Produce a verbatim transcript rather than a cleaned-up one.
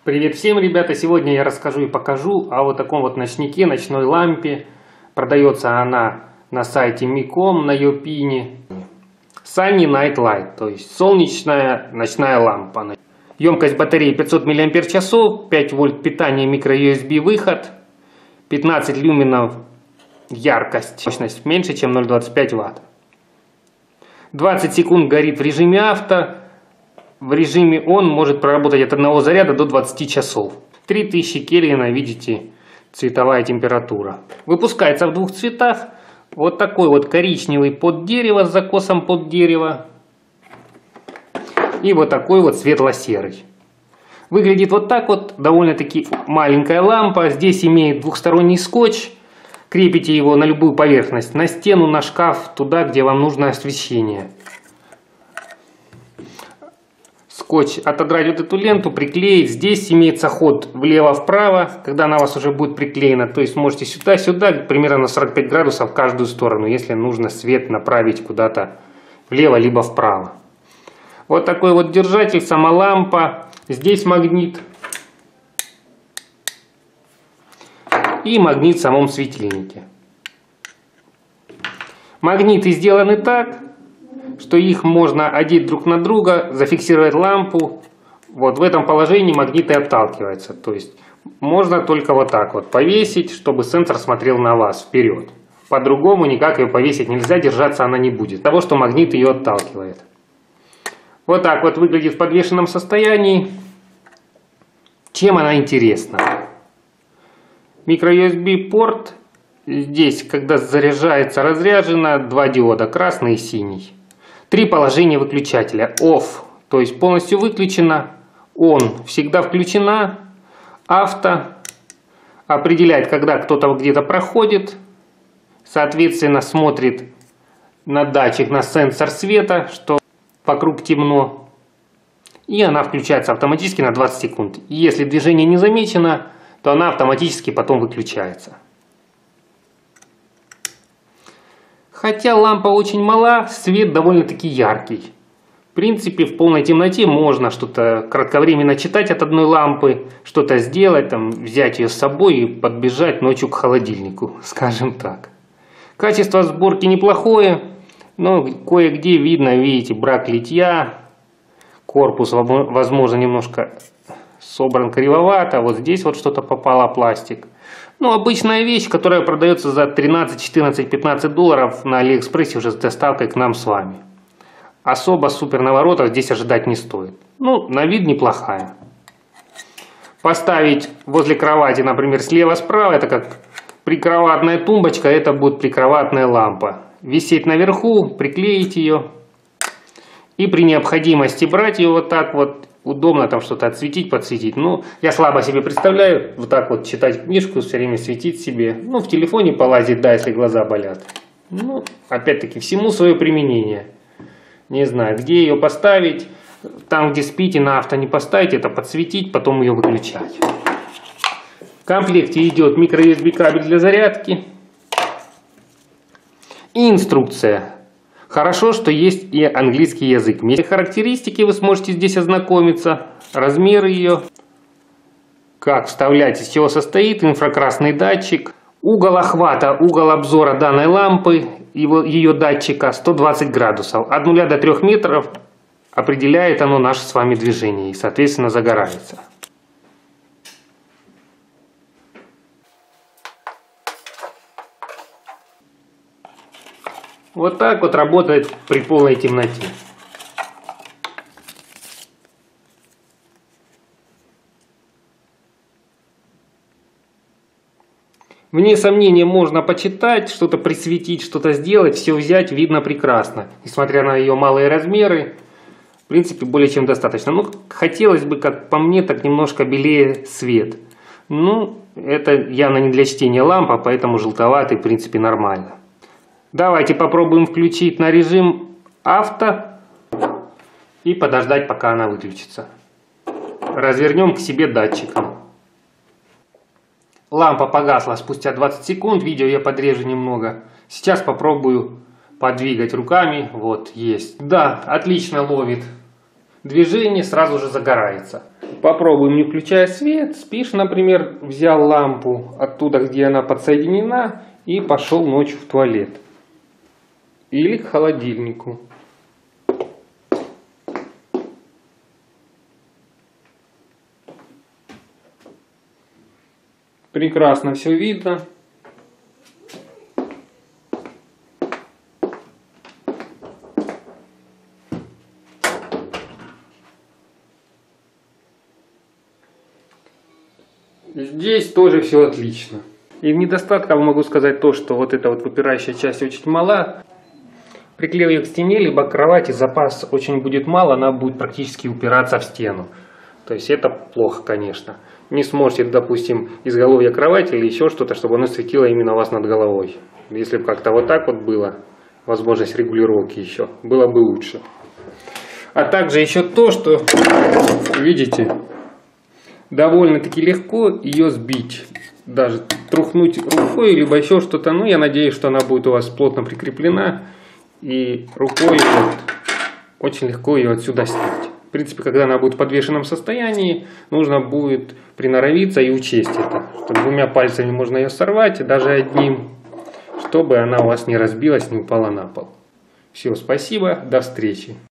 Привет всем, ребята! Сегодня я расскажу и покажу о вот таком вот ночнике, ночной лампе. Продается она на сайте Миком, на Йопине. Sunny Night Light, то есть солнечная ночная лампа. Емкость батареи пятьсот миллиампер-часов, пять вольт питания, микро-ю эс би выход, пятнадцать люменов яркость, мощность меньше, чем ноль целых двадцать пять ватт. двадцать секунд горит в режиме авто. В режиме он может проработать от одного заряда до двадцати часов. три тысячи кельвина, видите, цветовая температура. Выпускается в двух цветах. Вот такой вот коричневый под дерево с закосом под дерево. И вот такой вот светло-серый. Выглядит вот так вот. Довольно-таки маленькая лампа. Здесь имеет двухсторонний скотч. Крепите его на любую поверхность. На стену, на шкаф, туда, где вам нужно освещение. Скотч отодрать вот эту ленту, приклеить. Здесь имеется ход влево-вправо, когда она у вас уже будет приклеена. То есть можете сюда-сюда, примерно на сорок пять градусов в каждую сторону, если нужно свет направить куда-то влево либо вправо. Вот такой вот держатель, сама лампа. Здесь магнит. И магнит в самом светильнике. Магниты сделаны так, что их можно одеть друг на друга, зафиксировать лампу. Вот в этом положении магниты отталкиваются. То есть можно только вот так вот повесить, чтобы сенсор смотрел на вас вперед. По-другому никак ее повесить нельзя, держаться она не будет. Того, что магнит ее отталкивает. Вот так вот выглядит в подвешенном состоянии. Чем она интересна? Микро-ю эс би порт. Здесь, когда заряжается, разряжено два диода, красный и синий. Три положения выключателя. Off, то есть полностью выключена. On, всегда включена. Авто определяет, когда кто-то где-то проходит. Соответственно, смотрит на датчик, на сенсор света, что вокруг темно. И она включается автоматически на двадцать секунд. Если движение не замечено, то она автоматически потом выключается. Хотя лампа очень мала, свет довольно-таки яркий. В принципе, в полной темноте можно что-то кратковременно читать от одной лампы, что-то сделать, там, взять ее с собой и подбежать ночью к холодильнику, скажем так. Качество сборки неплохое, но кое-где видно, видите, брак литья. Корпус, возможно, немножко собран кривовато. Вот здесь вот что-то попало, пластик. Ну, обычная вещь, которая продается за тринадцать, четырнадцать, пятнадцать долларов на Алиэкспрессе уже с доставкой к нам с вами. Особо супер наворотов здесь ожидать не стоит. Ну, на вид неплохая. Поставить возле кровати, например, слева-справа, это как прикроватная тумбочка, это будет прикроватная лампа. Висеть наверху, приклеить ее. И при необходимости брать ее вот так вот. Удобно там что-то отсветить, подсветить. Ну, я слабо себе представляю, вот так вот читать книжку, все время светить себе. Ну, в телефоне полазить, да, если глаза болят. Ну, опять-таки, всему свое применение. Не знаю, где ее поставить. Там, где спите, на авто не поставить, это подсветить, потом ее выключать. В комплекте идет микро-ю эс би кабель для зарядки. И инструкция. Хорошо, что есть и английский язык. Характеристики вы сможете здесь ознакомиться. Размеры ее. Как вставлять, из чего состоит. Инфракрасный датчик. Угол охвата, угол обзора данной лампы. Его, ее датчика сто двадцать градусов. От нуля до трёх метров определяет оно наше с вами движение. И, соответственно, загорается. Вот так вот работает при полной темноте. Вне сомнения, можно почитать, что-то присветить, что-то сделать, все взять, видно прекрасно. Несмотря на ее малые размеры, в принципе, более чем достаточно. Ну, хотелось бы, как по мне, так немножко белее свет. Ну, это явно не для чтения лампа, поэтому желтоватый, в принципе, нормально. Давайте попробуем включить на режим авто и подождать, пока она выключится. Развернем к себе датчиком. Лампа погасла спустя двадцать секунд, видео я подрежу немного. Сейчас попробую подвигать руками. Вот, есть. Да, отлично ловит движение, сразу же загорается. Попробуем, не включая свет. Спишь, например, взял лампу оттуда, где она подсоединена, и пошел ночью в туалет. Или к холодильнику. Прекрасно все видно. Здесь тоже все отлично. И недостатком могу сказать то, что вот эта вот выпирающая часть очень мала. Приклеив ее к стене, либо к кровати, запас очень будет мало, она будет практически упираться в стену. То есть это плохо, конечно. Не сможете, допустим, изголовья кровати или еще что-то, чтобы оно светило именно у вас над головой. Если бы как-то вот так вот было, возможность регулировки еще, было бы лучше. А также еще то, что, видите, довольно-таки легко ее сбить. Даже трухнуть рукой, либо еще что-то. Ну, я надеюсь, что она будет у вас плотно прикреплена. И рукой вот очень легко ее отсюда снять. В принципе, когда она будет в подвешенном состоянии, нужно будет приноровиться и учесть это. Что двумя пальцами можно ее сорвать, даже одним, чтобы она у вас не разбилась, не упала на пол. Все, спасибо, до встречи.